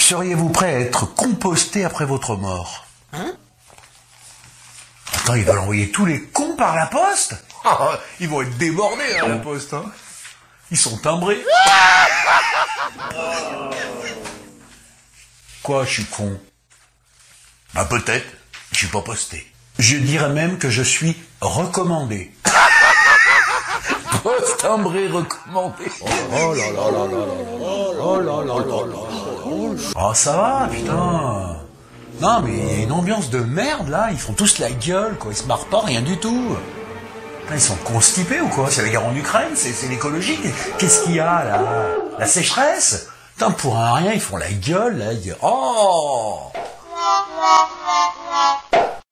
Seriez-vous prêt à être composté après votre mort? Hein? Attends, ils veulent envoyer tous les cons par la poste? Ah, ils vont être débordés à la poste, hein. Ils sont timbrés. Quoi, je suis con? Bah peut-être, je suis pas posté. Je dirais même que je suis recommandé. Poste timbré recommandé. Oh là là là là là là. Oh là là là là. Oh ça va, putain. Non mais il y a une ambiance de merde là, ils font tous la gueule quoi, ils se marrent pas, rien du tout. Putain, ils sont constipés ou quoi? C'est la guerre en Ukraine, c'est l'écologie. Qu'est-ce qu'il y a là? La sécheresse? Putain, pour un rien, ils font la gueule là, ils disent oh.